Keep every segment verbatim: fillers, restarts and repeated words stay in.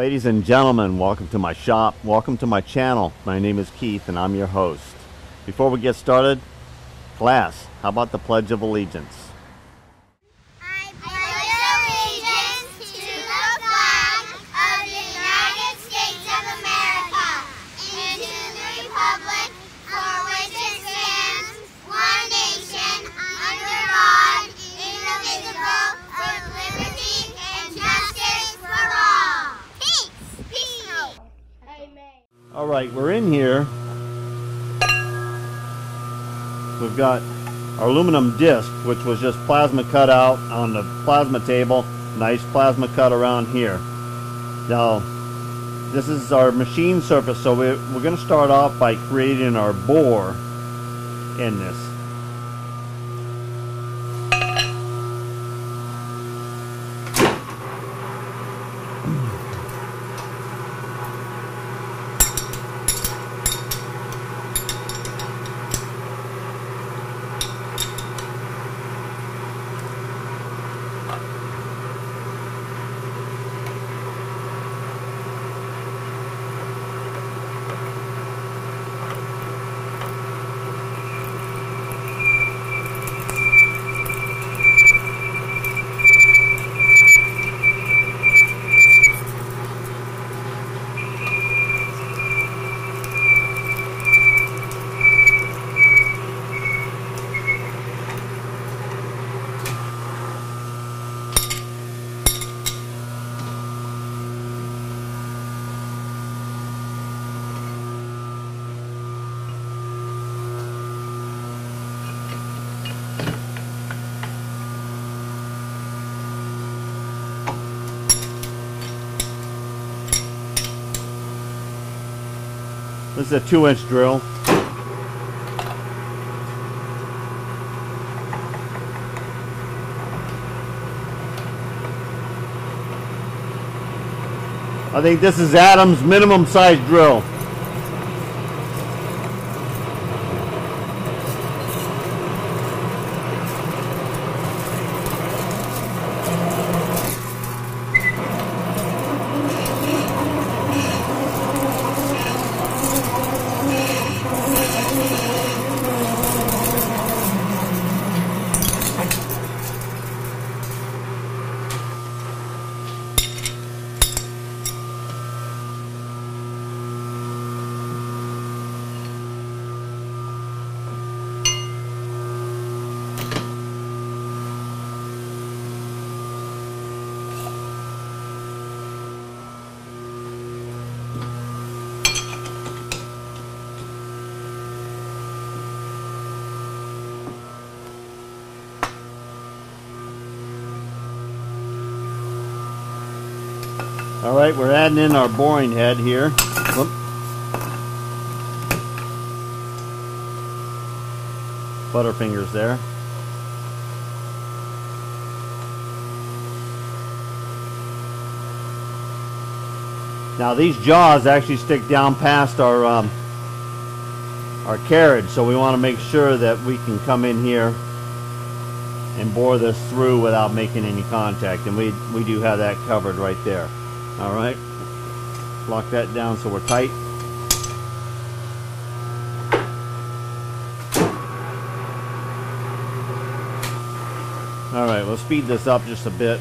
Ladies and gentlemen, welcome to my shop. Welcome to my channel. My name is Keith and I'm your host. Before we get started, class, how about the Pledge of Allegiance? I pledge allegiance to the flag of the United States of America and to the republic for which it stands, one nation, under God, indivisible, with liberty and justice for all. Peace! Peace! Amen. All right, we're in here. We've got our aluminum disc, which was just plasma cut out on the plasma table. Nice plasma cut around here. Now, this is our machine surface, so we're, we're going to start off by creating our bore in this. This is a two inch drill. I think this is Adam's minimum size drill. All right, we're adding in our boring head here. Whoop. Butterfingers there. Now these jaws actually stick down past our um, our carriage, so we want to make sure that we can come in here and bore this through without making any contact, and we we do have that covered right there. All right, lock that down so we're tight. All right, we'll speed this up just a bit.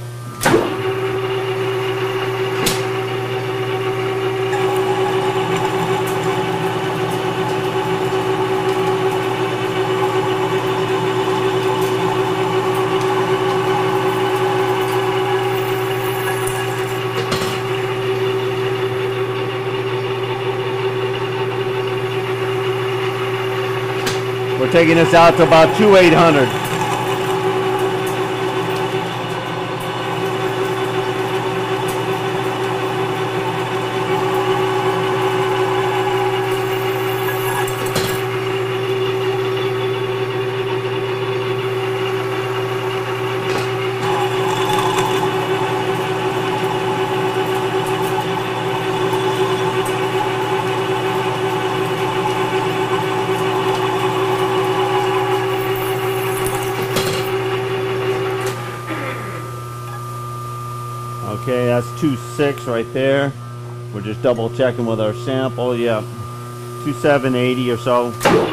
We're taking this out to about two eight hundred. Okay, that's two six right there. We're just double checking with our sample. Yeah, two seven eighty or so.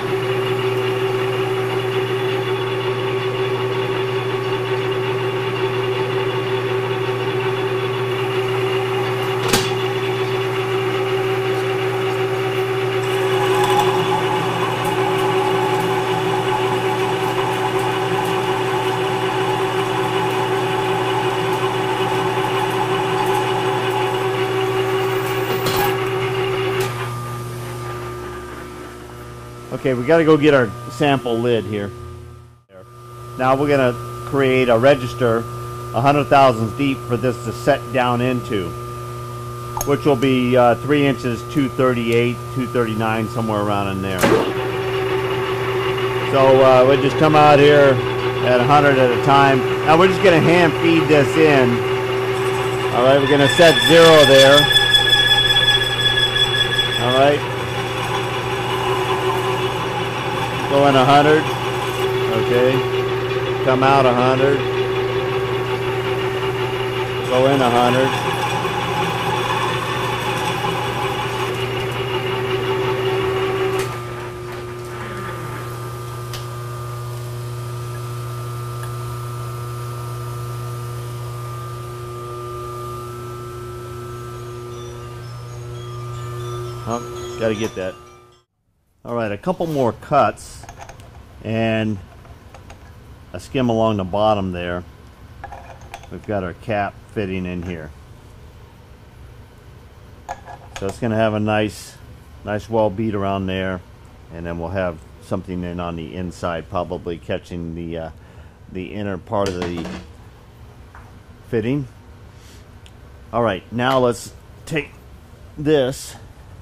Okay, we got to go get our sample lid here. Now we're going to create a register one hundred thousandths deep for this to set down into, which will be uh, three inches, two thirty-eight, two thirty-nine, somewhere around in there. So uh, we'll just come out here at one hundred at a time. Now we're just going to hand feed this in. All right, we're going to set zero there. All right. Go in one hundred, okay, come out one hundred, go in one hundred, oh, gotta get that. Alright, a couple more cuts and a skim along the bottom there. We've got our cap fitting in here. So it's going to have a nice nice well beat around there, and then we'll have something in on the inside, probably catching the uh, the inner part of the fitting. Alright, now let's take this,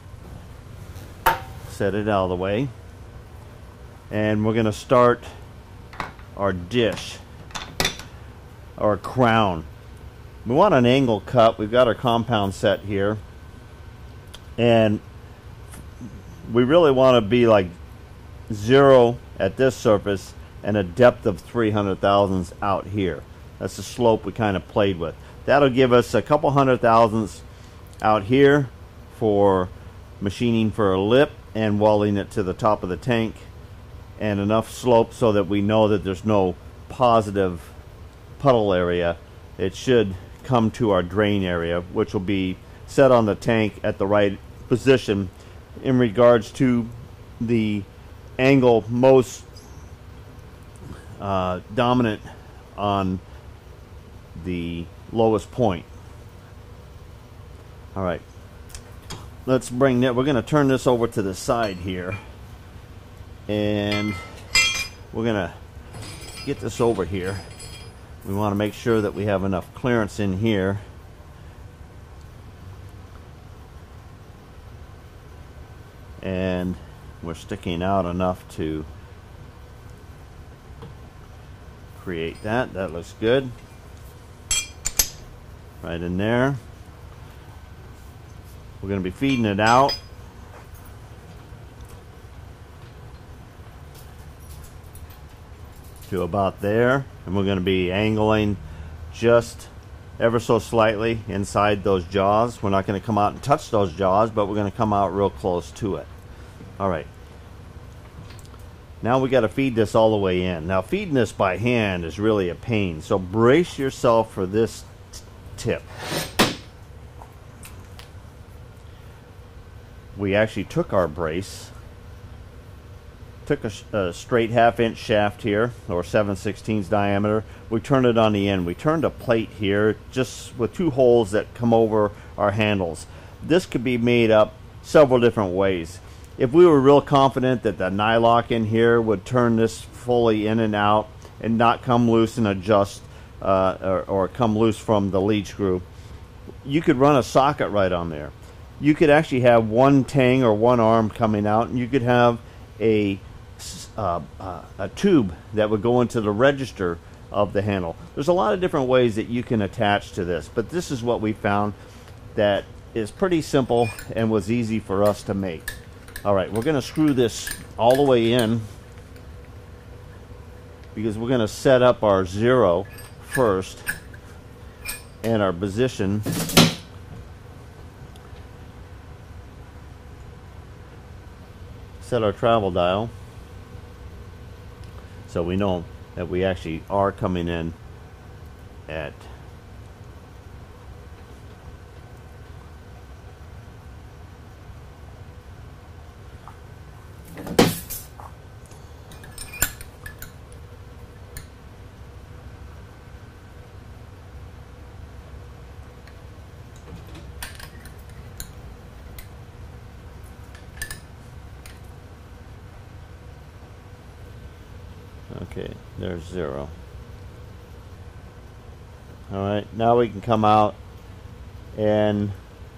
set it out of the way, and we're going to start our dish, our crown. We want an angle cut. We've got our compound set here, and we really want to be like zero at this surface and a depth of three hundred thousandths out here. That's the slope we kind of played with. That'll give us a couple hundred thousandths out here for machining for a lip and welding it to the top of the tank, and enough slope so that we know that there's no positive puddle area. It should come to our drain area, which will be set on the tank at the right position in regards to the angle most uh, dominant on the lowest point. Alright, let's bring that. We're going to turn this over to the side here, and we're going to get this over here. We want to make sure that we have enough clearance in here. And we're sticking out enough to create that. That looks good. Right in there. We're going to be feeding it out. To about there, and we're going to be angling just ever so slightly inside those jaws. We're not going to come out and touch those jaws, but we're going to come out real close to it. Alright, now we got to feed this all the way in. Now feeding this by hand is really a pain, so brace yourself for this tip. We actually took our brace, took a, a straight half inch shaft here, or seven sixteenths diameter. We turned it on the end. We turned a plate here just with two holes that come over our handles. This could be made up several different ways. If we were real confident that the nylock in here would turn this fully in and out and not come loose and adjust uh, or, or come loose from the lead screw, you could run a socket right on there. You could actually have one tang or one arm coming out, and you could have a Uh, uh, a tube that would go into the register of the handle. There's a lot of different ways that you can attach to this, but this is what we found that is pretty simple and was easy for us to make. Alright, we're going to screw this all the way in because we're going to set up our zero first and our position set our travel dial so we know that we actually are coming in at okay, there's zero. Alright, now we can come out and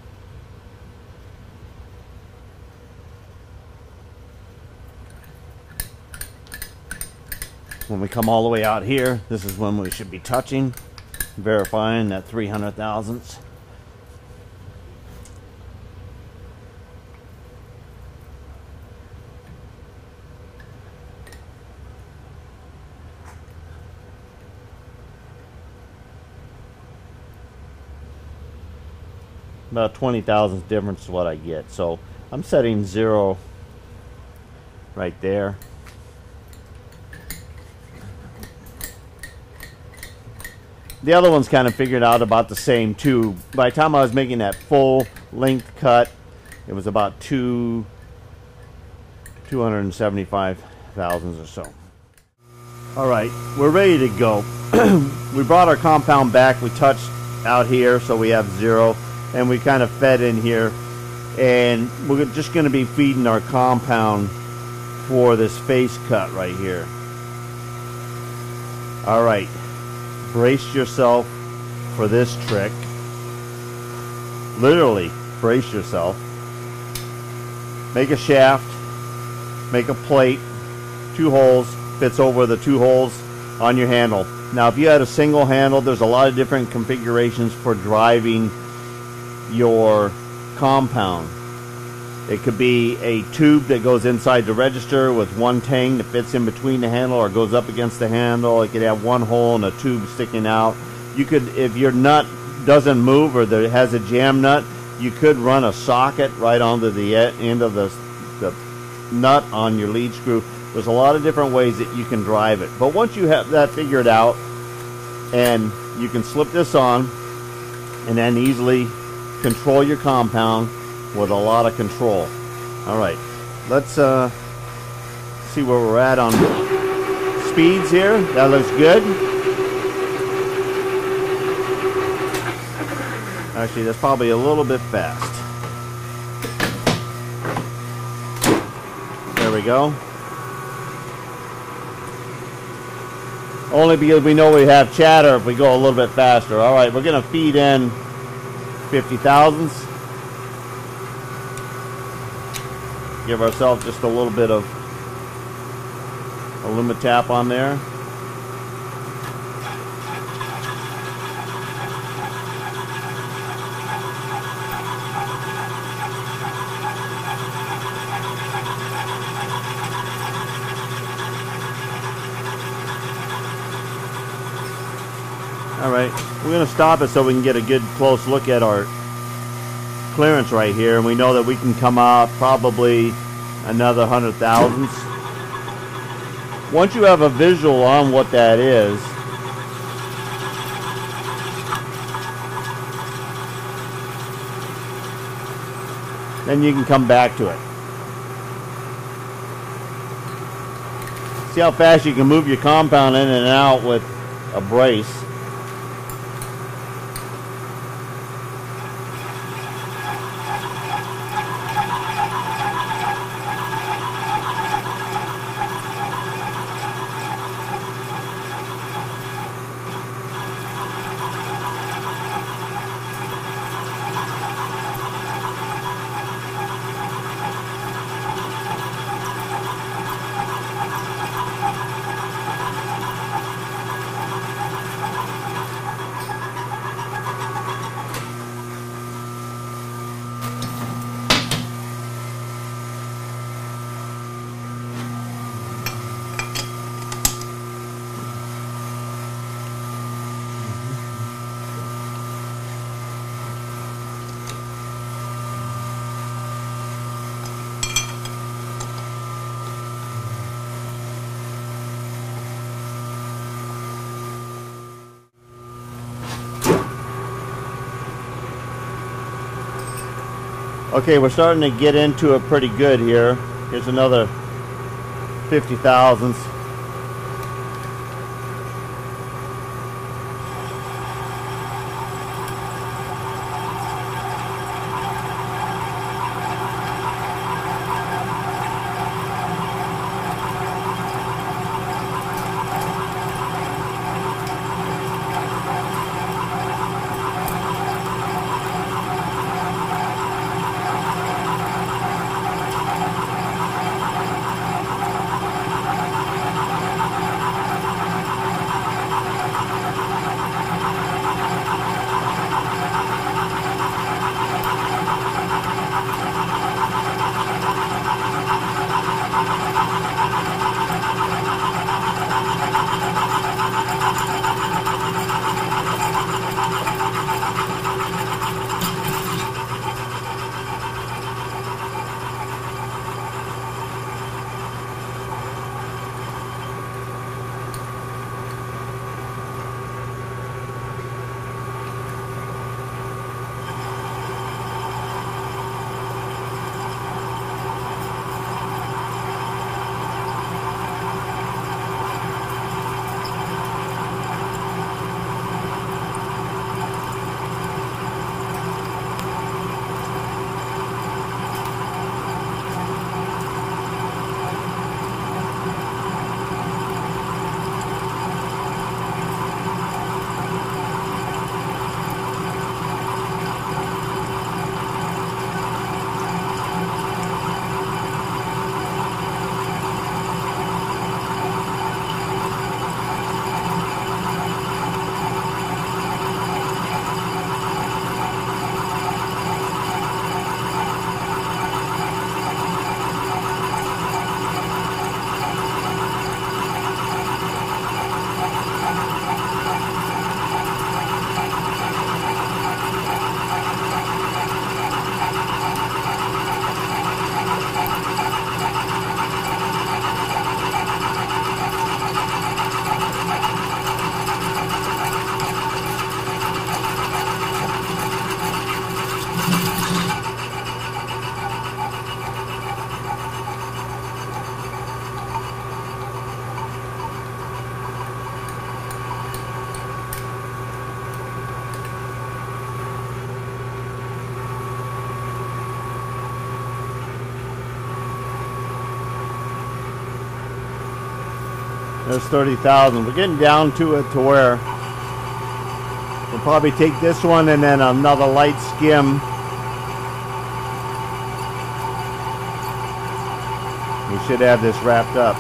when we come all the way out here, this is when we should be touching, verifying that three hundred thousandths. About twenty thousandths difference is what I get. So I'm setting zero right there. The other one's kind of figured out about the same too. By the time I was making that full length cut, it was about two two hundred seventy-five thousandths or so. All right, we're ready to go. We brought our compound back. We touched out here, so we have zero. And we kind of fed in here, and we're just going to be feeding our compound for this face cut right here. All right, brace yourself for this trick. Literally brace yourself. Make a shaft, make a plate, two holes, fits over the two holes on your handle. Now if you had a single handle, there's a lot of different configurations for driving your compound. It could be a tube that goes inside the register with one tang that fits in between the handle or goes up against the handle. It could have one hole and a tube sticking out. You could, if your nut doesn't move or there has a jam nut, you could run a socket right onto the end of the, the nut on your lead screw. There's a lot of different ways that you can drive it. But once you have that figured out, and you can slip this on and then easily control your compound with a lot of control. All right, let's uh, see where we're at on speeds here. That looks good. Actually, that's probably a little bit fast. There we go. Only because we know we have chatter if we go a little bit faster. All right, we're going to feed in fifty thousandths. Give ourselves just a little bit of alumitap on there. All right, we're going to stop it so we can get a good close look at our clearance right here, and we know that we can come out probably another hundred thousandths. Once you have a visual on what that is, then you can come back to it. See how fast you can move your compound in and out with a brace. Okay, we're starting to get into it pretty good here. Here's another fifty thousandths. There's thirty thousand. We're getting down to it to where we'll probably take this one and then another light skim. We should have this wrapped up.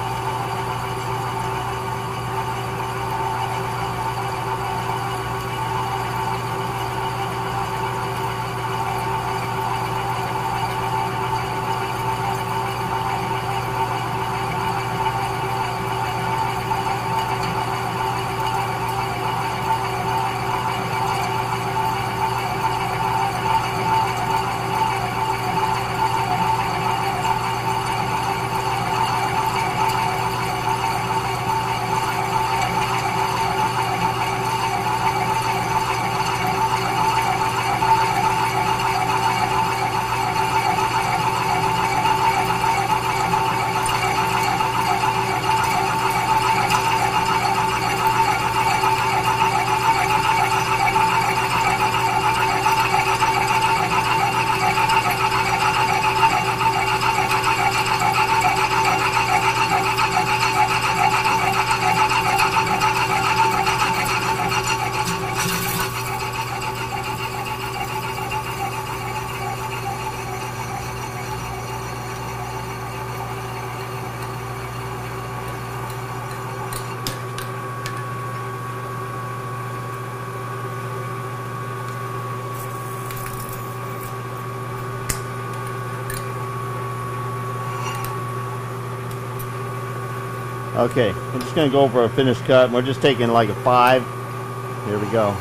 Okay, I'm just going to go for a finished cut. We're just taking like a five. Here we go.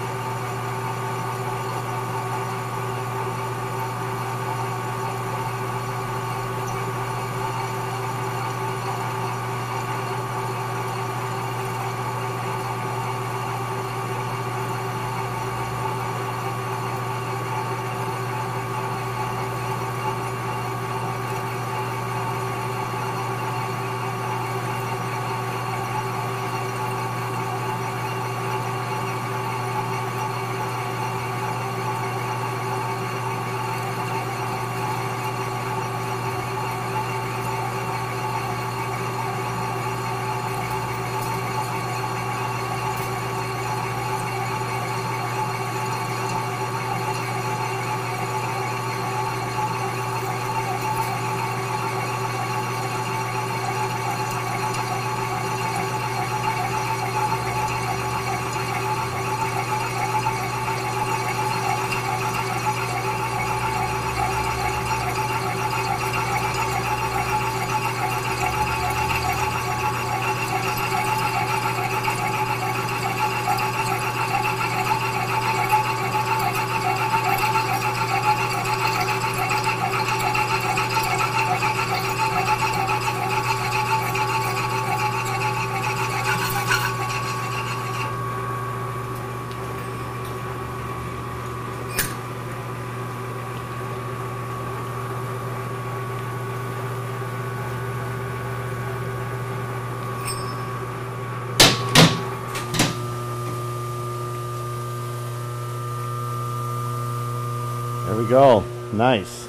There we go. Nice.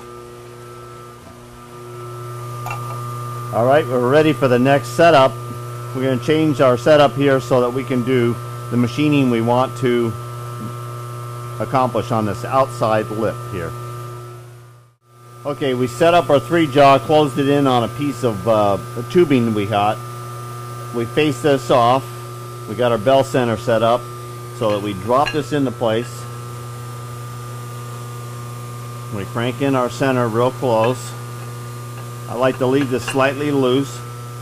All right, we're ready for the next setup. We're going to change our setup here so that we can do the machining we want to accomplish on this outside lip here. Okay, we set up our three jaw, closed it in on a piece of uh, tubing we got. We face this off. We got our bell center set up so that we drop this into place. We crank in our center real close. I like to leave this slightly loose.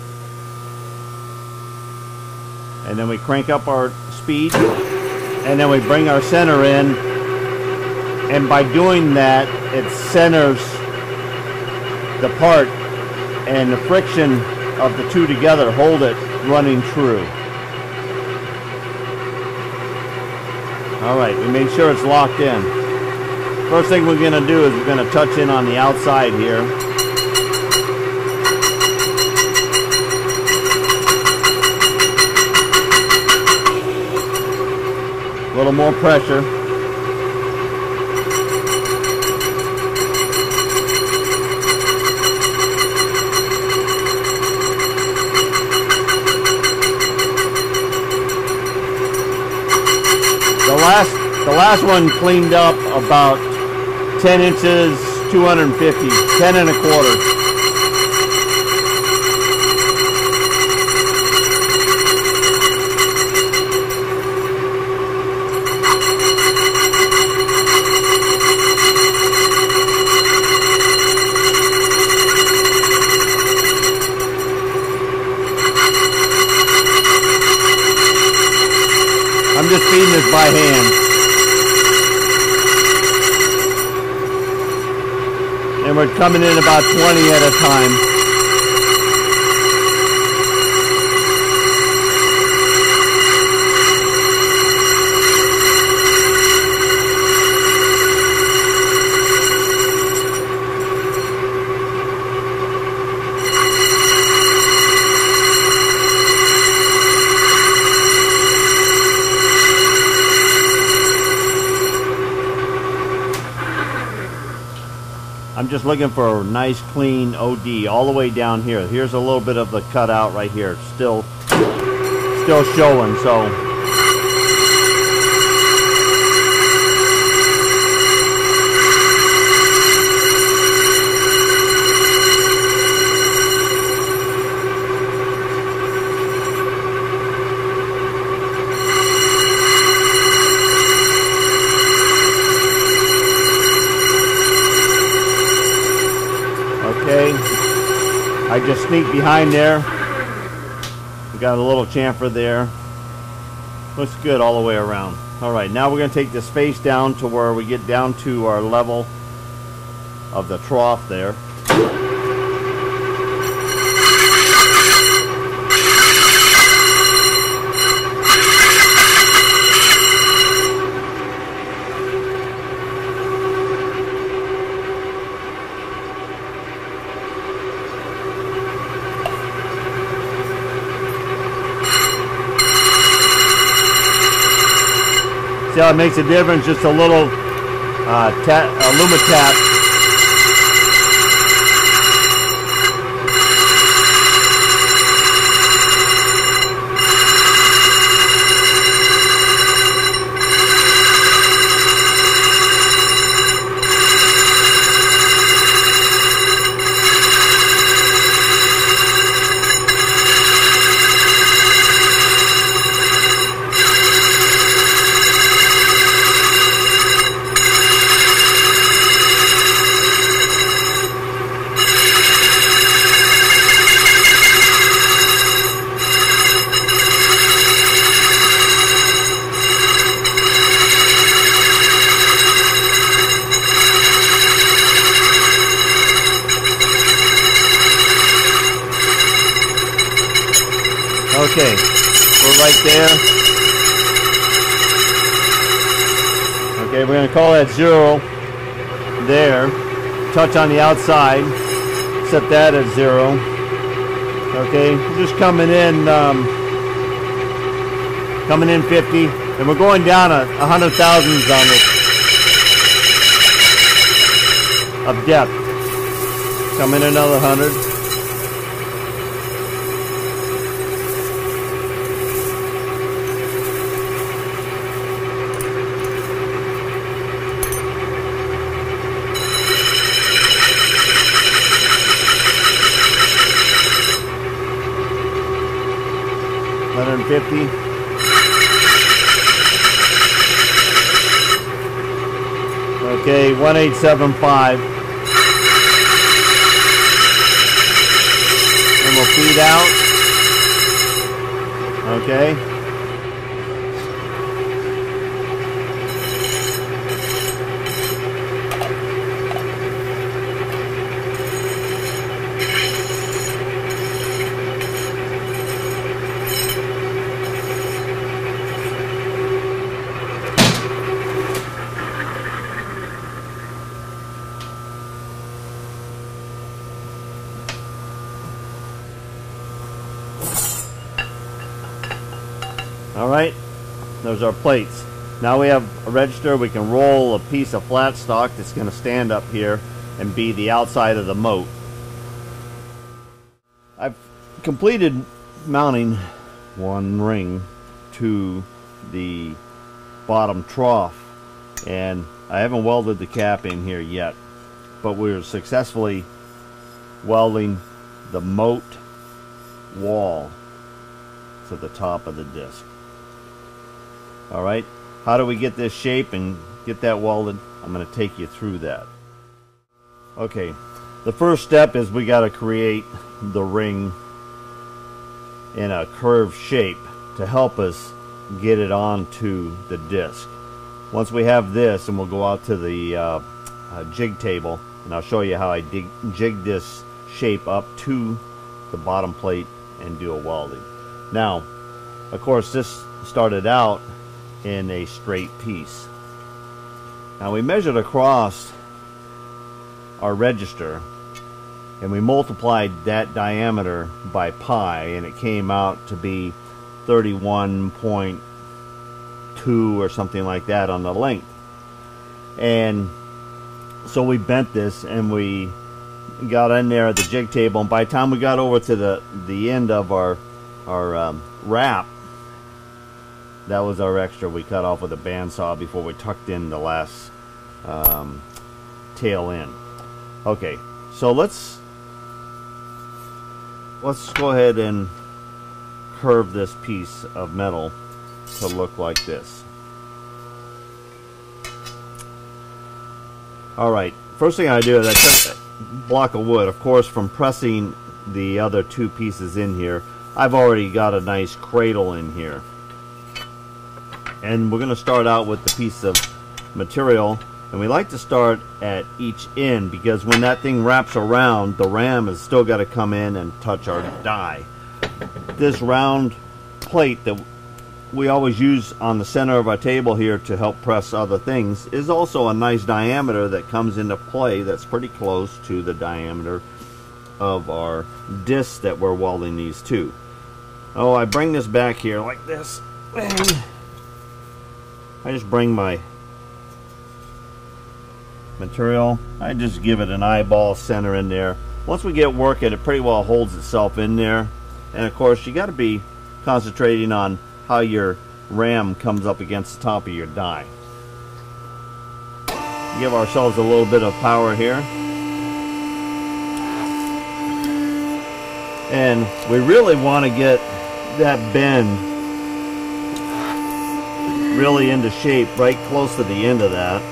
And then we crank up our speed. And then we bring our center in. And by doing that, it centers the part, and the friction of the two together hold it running true. Alright, we made sure it's locked in. First thing we're going to do is we're going to touch in on the outside here. A little more pressure. The last, the last one cleaned up about ten inches, two hundred fifty, ten and a quarter. I'm just feeding this by hand. And we're coming in about twenty at a time. I'm just looking for a nice clean O D all the way down here. Here's a little bit of the cutout right here. It's still, still showing, so. Okay, I just sneak behind there. We got a little chamfer there. Looks good all the way around. All right, now we're going to take this face down to where we get down to our level of the trough there. See how it makes a difference? Just a little uh, tap, uh, Luma tap. Okay, we're right there. Okay, we're going to call that zero there. Touch on the outside. Set that at zero. Okay, we're just coming in, um, coming in fifty, and we're going down a, a hundred thousandths on this. of depth. Come in another hundred. one hundred fifty. Okay, one eight seven five. And we'll feed out. Okay. Alright, those are plates. Now we have a register. We can roll a piece of flat stock that's going to stand up here and be the outside of the moat. I've completed mounting one ring to the bottom trough, and I haven't welded the cap in here yet, but we're successfully welding the moat wall to the top of the disc. Alright, how do we get this shape and get that welded? I'm going to take you through that. Okay, the first step is we got to create the ring in a curved shape to help us get it onto the disc. Once we have this, and we'll go out to the uh, uh, jig table, and I'll show you how I dig, jig this shape up to the bottom plate and do a welding. Now, of course, this started out in a straight piece. Now we measured across our register and we multiplied that diameter by pi, and it came out to be thirty-one point two or something like that on the length. And so we bent this and we got in there at the jig table, and by the time we got over to the the end of our our um, wrap, that was our extra we cut off with a bandsaw before we tucked in the last um, tail end. Okay, so let's let's go ahead and curve this piece of metal to look like this. Alright, first thing I do is I took a block of wood. Of course, from pressing the other two pieces in here, I've already got a nice cradle in here. And we're going to start out with the piece of material, and we like to start at each end because when that thing wraps around, the ram has still got to come in and touch our die. This round plate that we always use on the center of our table here to help press other things is also a nice diameter that comes into play that's pretty close to the diameter of our disc that we're welding these to. Oh, I bring this back here like this, and I just bring my material, I just give it an eyeball center in there. Once we get working, it pretty well holds itself in there. And of course, you got to be concentrating on how your ram comes up against the top of your die. Give ourselves a little bit of power here. And we really want to get that bend really into shape right close to the end of that.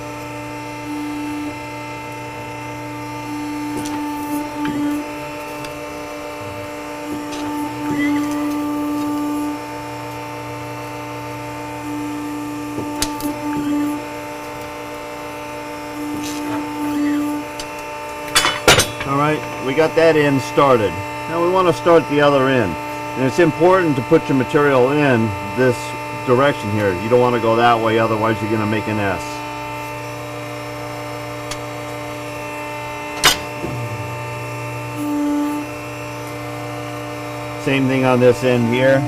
Alright, we got that end started. Now we want to start the other end. And it's important to put your material in this direction here. You don't want to go that way, otherwise you're going to make an S. Same thing on this end here.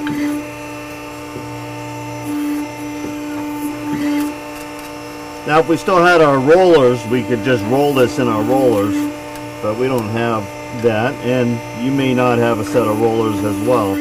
Now, if we still had our rollers, we could just roll this in our rollers, but we don't have that, and you may not have a set of rollers as well.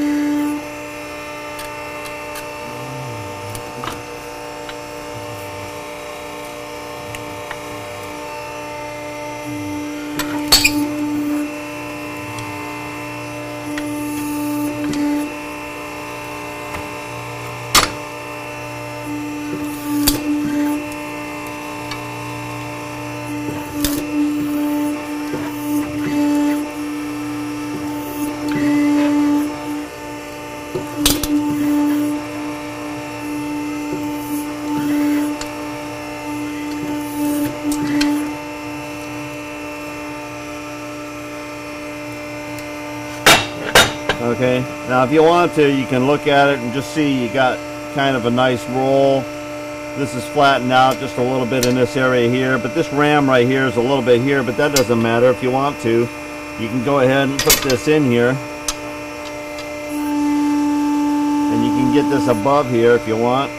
Okay, now if you want to, you can look at it and just see you got kind of a nice roll. This is flattened out just a little bit in this area here, but this ram right here is a little bit here, but that doesn't matter. If you want to, you can go ahead and put this in here. And you can get this above here if you want.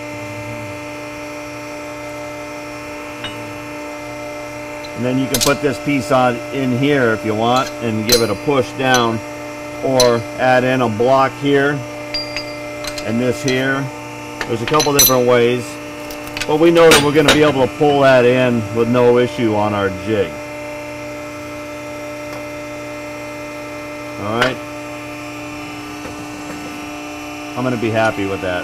And then you can put this piece on in here if you want and give it a push down. Or add in a block here and this here. There's a couple different ways, but we know that we're going to be able to pull that in with no issue on our jig. Alright, I'm going to be happy with that.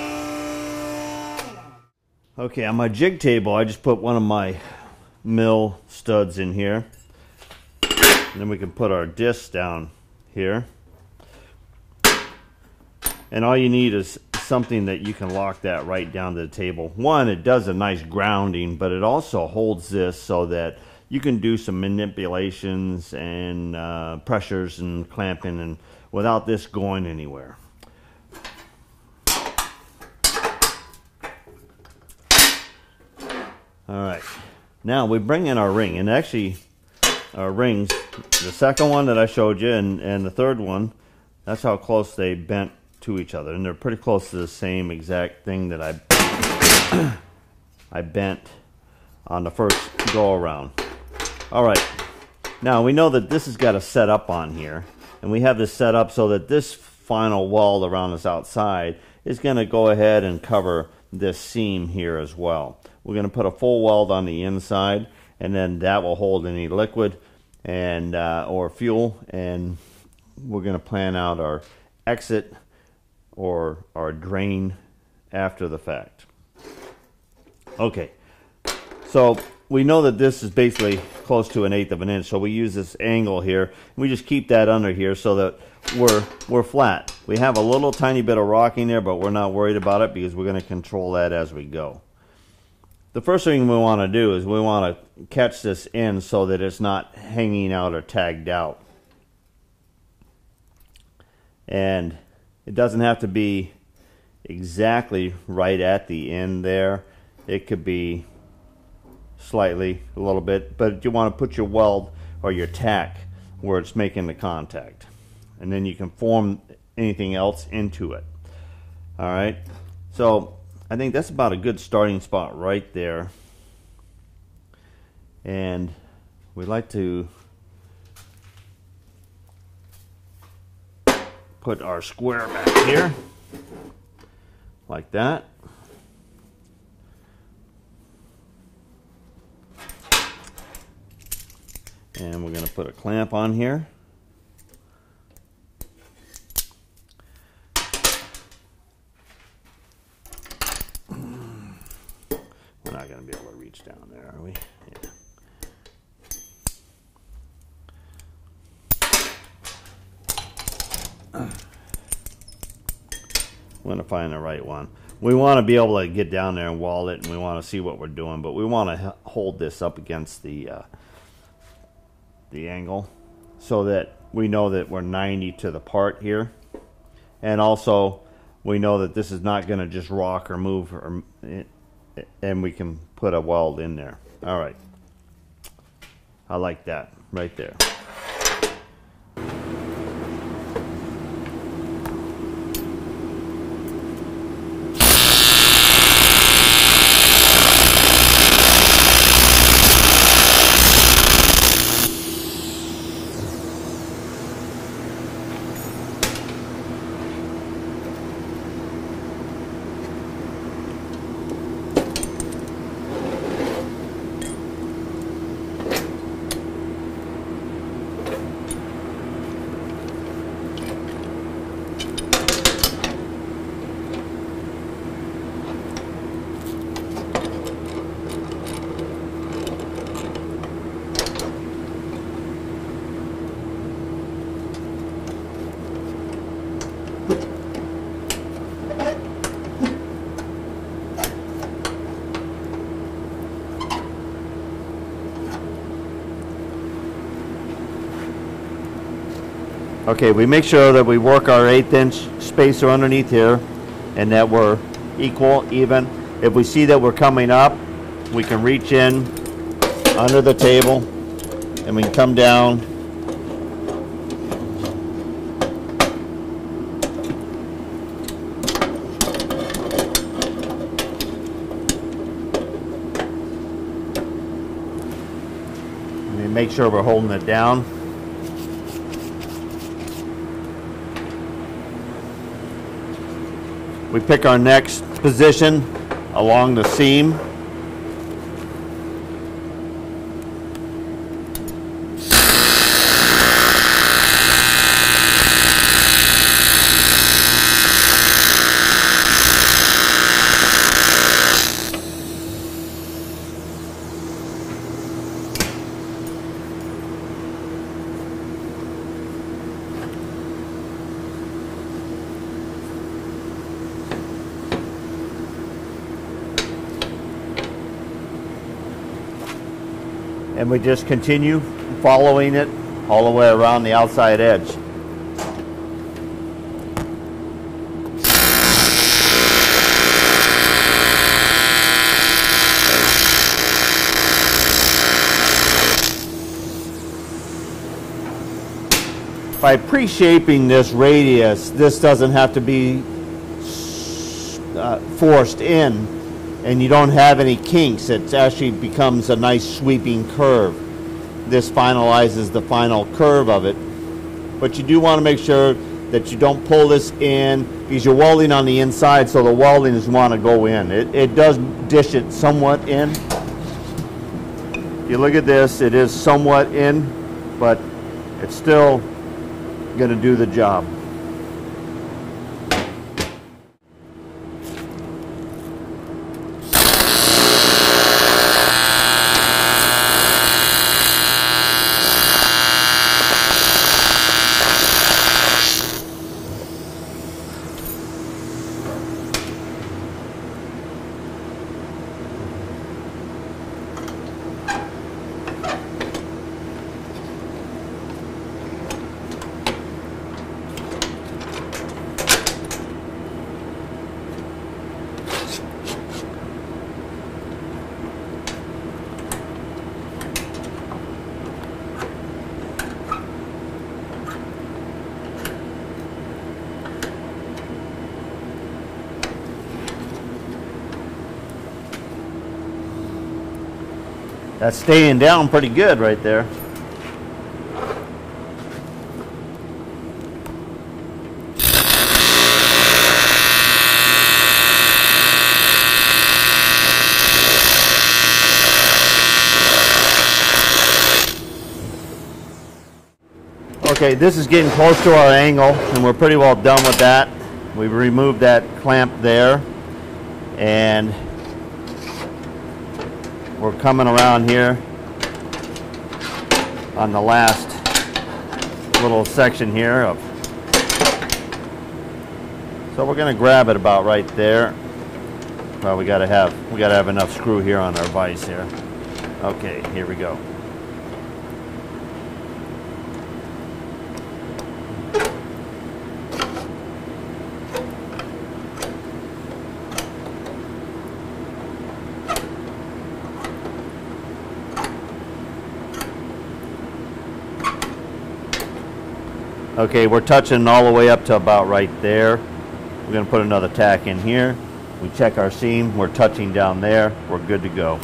Okay, on my jig table I just put one of my mill studs in here, and then we can put our discs down here. And all you need is something that you can lock that right down to the table. One, it does a nice grounding, but it also holds this so that you can do some manipulations and uh, pressures and clamping and without this going anywhere. Alright, now we bring in our ring, and actually our rings, the second one that I showed you and, and the third one, that's how close they bent to each other, and they're pretty close to the same exact thing that I I bent on the first go around. Alright, now we know that this has got a set up on here, and we have this set up so that this final weld around this outside is going to go ahead and cover this seam here as well. We're going to put a full weld on the inside, and then that will hold any liquid and uh, or fuel, and we're going to plan out our exit or our drain after the fact. Okay, so we know that this is basically close to an eighth of an inch, so we use this angle here. We just keep that under here so that we're we're flat. We have a little tiny bit of rocking there, but we're not worried about it because we're going to control that as we go. The first thing we want to do is we want to catch this in so that it's not hanging out or tagged out. And it doesn't have to be exactly right at the end there. It could be slightly, a little bit, but you want to put your weld or your tack where it's making the contact. And then you can form anything else into it. Alright, so I think that's about a good starting spot right there. And we like to put our square back here, like that. And we're going to put a clamp on here. We're not going to be able to reach down there, are we? Yeah. I'm going to find the right one. We want to be able to get down there and wall it, and we want to see what we're doing, but we want to hold this up against the uh, the angle so that we know that we're ninety to the part here, and also we know that this is not going to just rock or move, or, and we can put a weld in there. All right, I like that right there. Okay, we make sure that we work our eighth inch spacer underneath here and that we're equal, even. If we see that we're coming up, we can reach in under the table and we can come down and make sure we're holding it down. We pick our next position along the seam. And we just continue following it all the way around the outside edge. By pre-shaping this radius, this doesn't have to be uh, forced in, and you don't have any kinks. It actually becomes a nice sweeping curve. This finalizes the final curve of it. But you do want to make sure that you don't pull this in, because you're welding on the inside, so the welding is want to go in. It, it does dish it somewhat in. If you look at this, it is somewhat in, but it's still going to do the job. That's staying down pretty good right there. Okay, this is getting close to our angle, and we're pretty well done with that. We've removed that clamp there, and we're coming around here on the last little section here of, so we're going to grab it about right there. Well, we got to have we got to have enough screw here on our vise here. Okay, here we go. Okay, we're touching all the way up to about right there. We're going to put another tack in here. We check our seam. We're touching down there. We're good to go.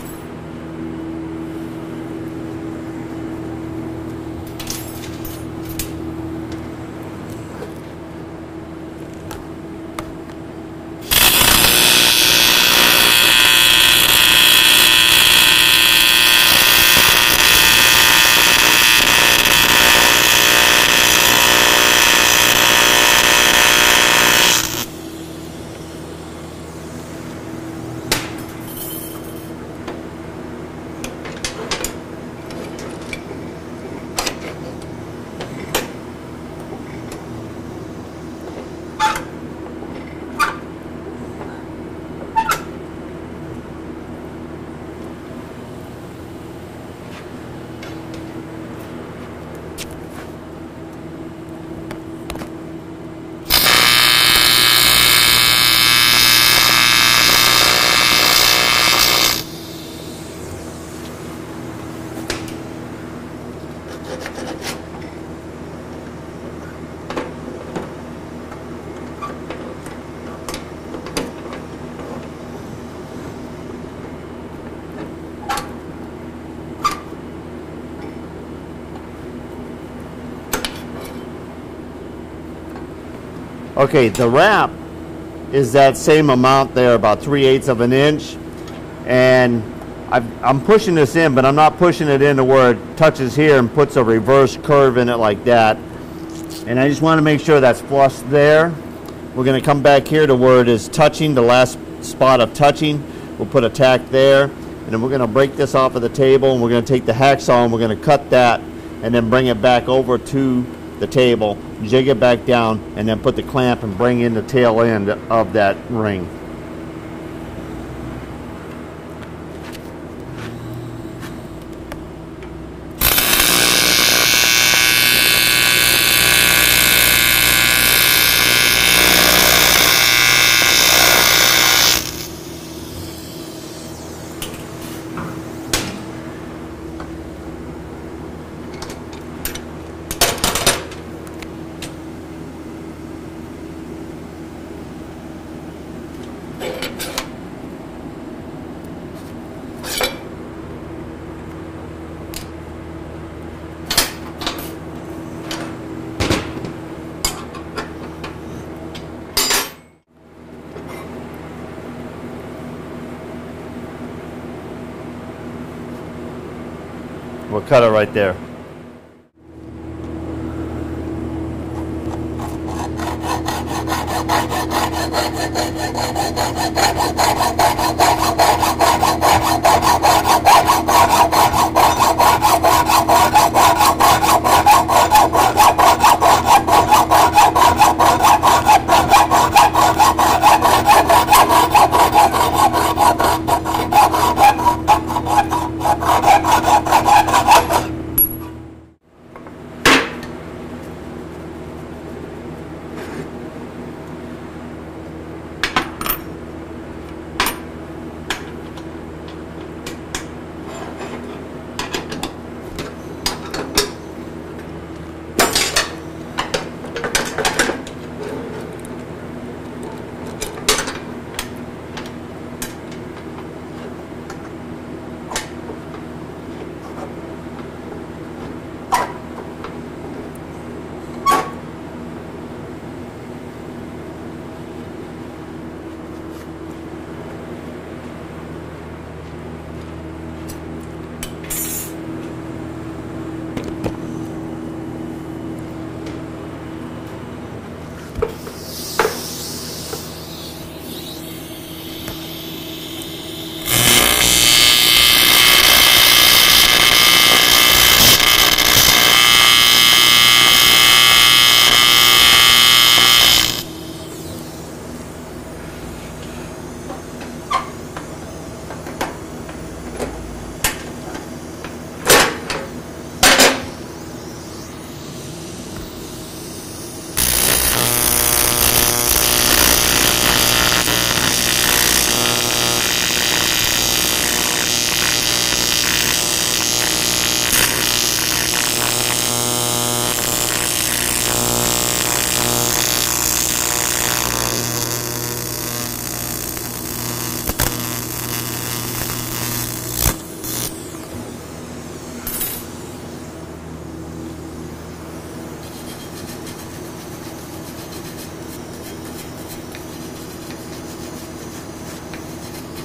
Okay, the wrap is that same amount there, about three eighths of an inch. And I've, I'm pushing this in, but I'm not pushing it into where it touches here and puts a reverse curve in it like that. And I just want to make sure that's flush there. We're going to come back here to where it is touching, the last spot of touching. We'll put a tack there, and then we're going to break this off of the table, and we're going to take the hacksaw and we're going to cut that and then bring it back over to the table, jig it back down, and then put the clamp and bring in the tail end of that ring. We'll cut it right there.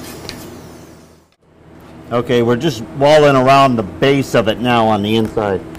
Okay, we're just walling around the base of it now on the inside.